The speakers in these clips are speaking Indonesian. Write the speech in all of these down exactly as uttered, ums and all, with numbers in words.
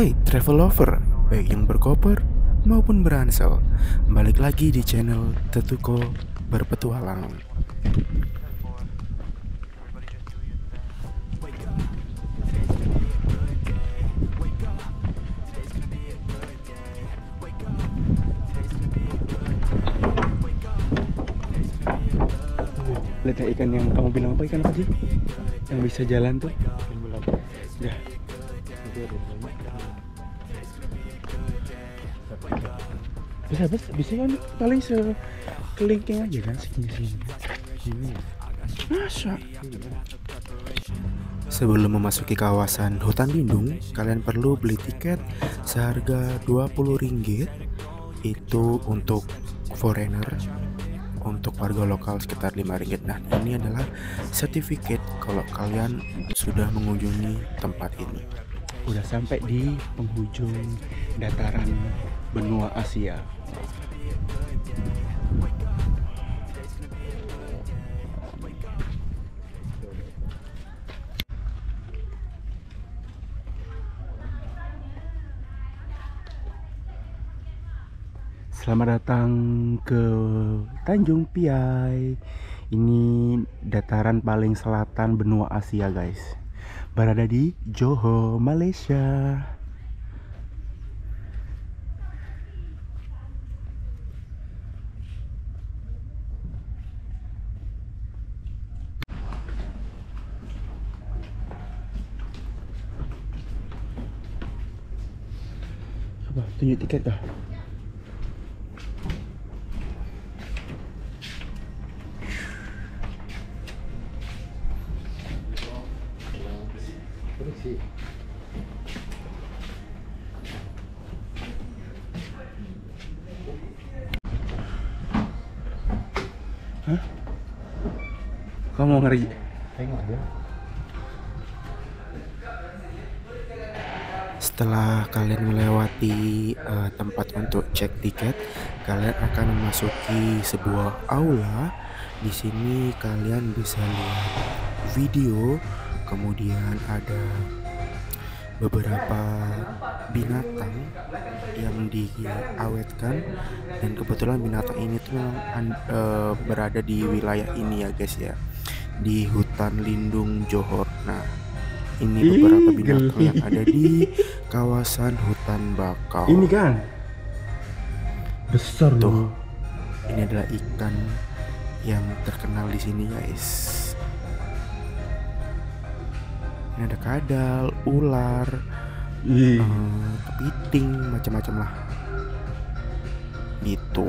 Hai travel lover, baik yang berkoper maupun beransel, balik lagi di channel Tetuko Berpetualang. Lihat ya ikan yang kamu bilang apa, ikan apa sih? Yang bisa jalan tuh? Ya. Bisa, bisa, bisa kan paling sekelingking aja kan segini-segini. Masa? Sebelum memasuki kawasan hutan lindung, kalian perlu beli tiket seharga dua puluh ringgit. Itu untuk foreigner. Untuk warga lokal sekitar lima ringgit. Nah, ini adalah sertifikat kalau kalian sudah mengunjungi tempat ini. Udah sampai di penghujung dataran benua Asia. Selamat datang ke Tanjung Piai. Ini dataran paling selatan benua Asia, guys. Berada di Johor, Malaysia. Coba tunjuk tiket kah? Hah? Kamu mau ngeri? Setelah kalian melewati uh, tempat untuk cek tiket, kalian akan memasuki sebuah aula. Di sini kalian bisa lihat video, kemudian ada beberapa binatang yang diawetkan, dan kebetulan binatang ini tuh uh, berada di wilayah ini ya guys ya, di hutan lindung Johor. Nah, ini beberapa binatang yang ada di kawasan hutan bakau. Ini kan besar tuh. Ini adalah ikan yang terkenal di sini guys. Ini ada kadal, ular, uh, kepiting, macam-macam lah. Gitu.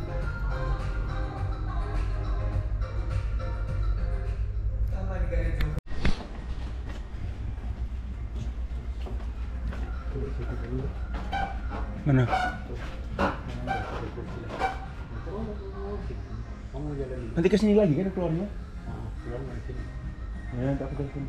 Mana? Nanti ke sini lagi kan keluarnya? Ya, nanti aku telepon.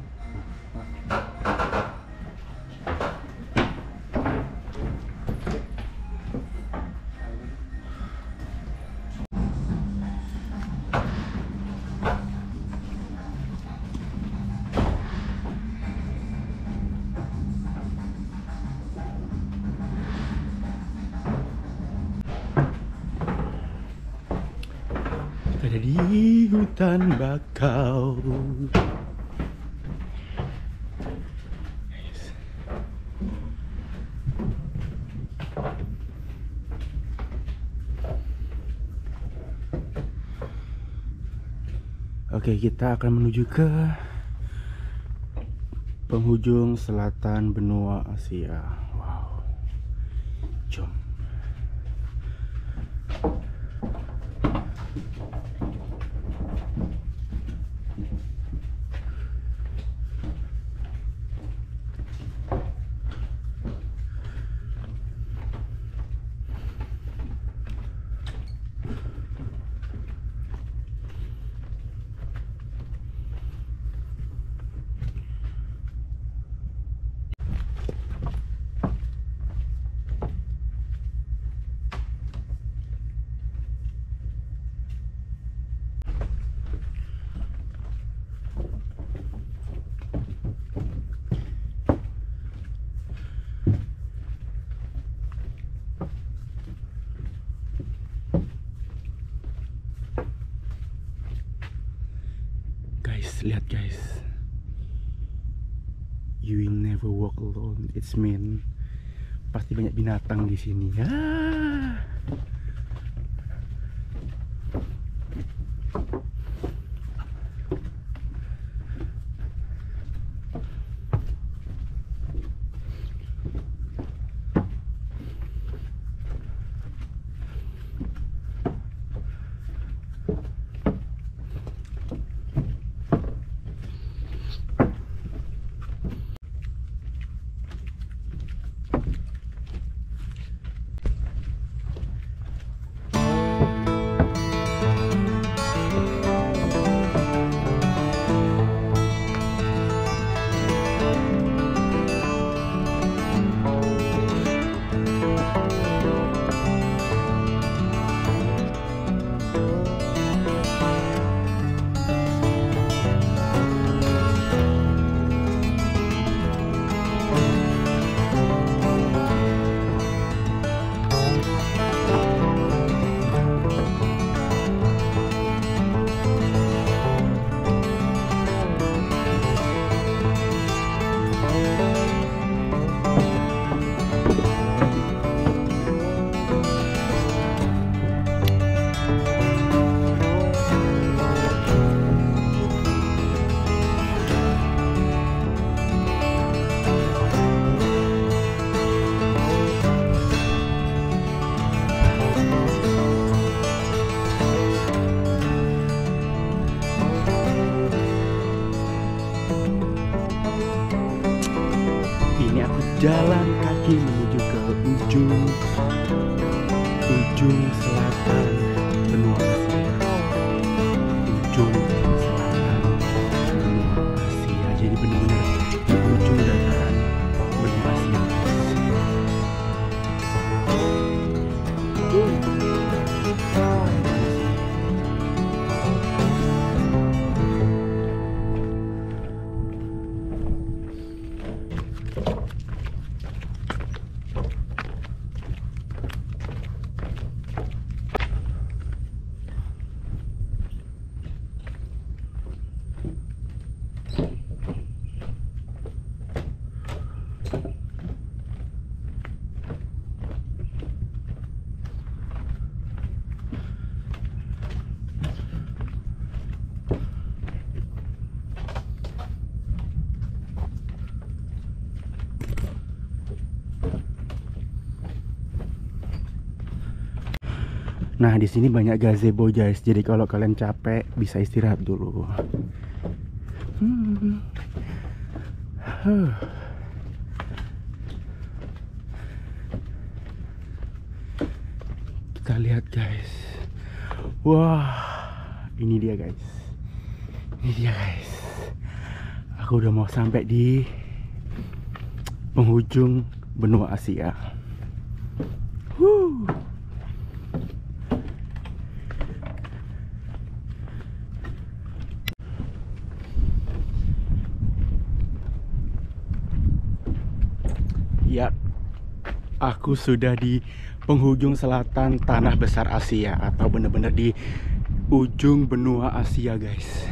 Ada di hutan bakau. Oke, kita akan menuju ke penghujung selatan benua Asia. Wow. Jom. lihat guys. You will never walk alone. It's mean pasti banyak binatang di sini ya. Jalan kaki menuju ke ujung ujung selatan benua Asia. Ujung selatan benua Asia. Jadi benar-benar di ujung dataran benua Asia. Nah, di sini banyak gazebo guys. Jadi kalau kalian capek bisa istirahat dulu. Hmm. Huh. Kita lihat guys. Wah, ini dia guys. Ini dia guys. Aku udah mau sampai di penghujung benua Asia. Huh. Ya, aku sudah di penghujung selatan tanah besar Asia, atau benar-benar di ujung benua Asia guys.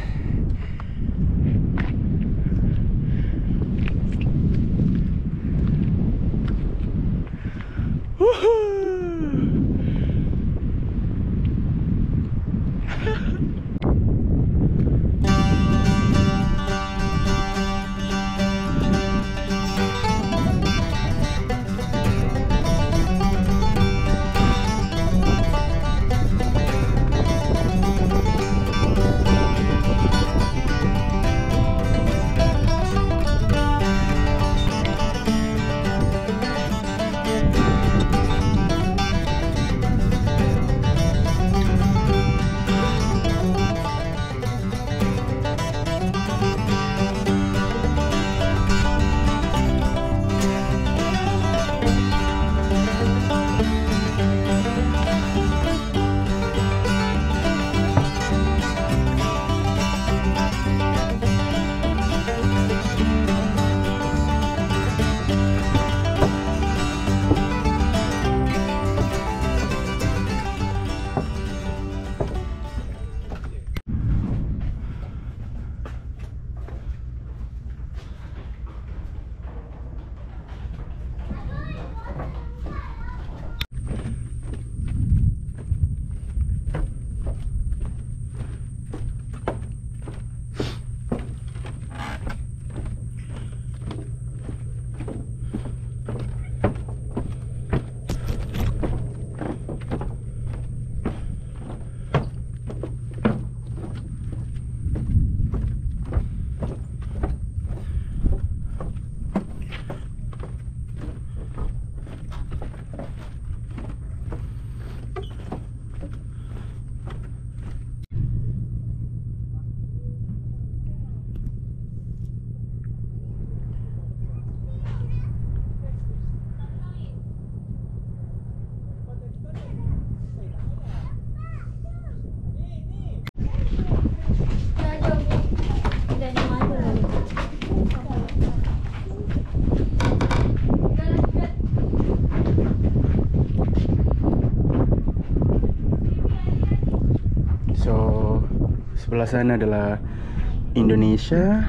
sebelah sana adalah Indonesia,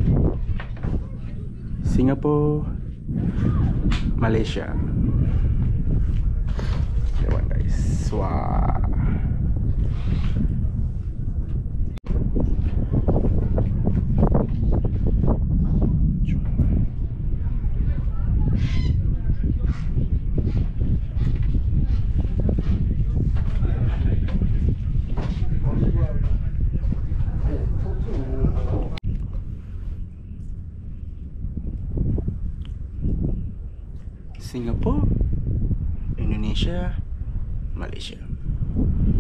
Singapura, Malaysia. Lewat guys. Wah. Singapura, Indonesia, Malaysia.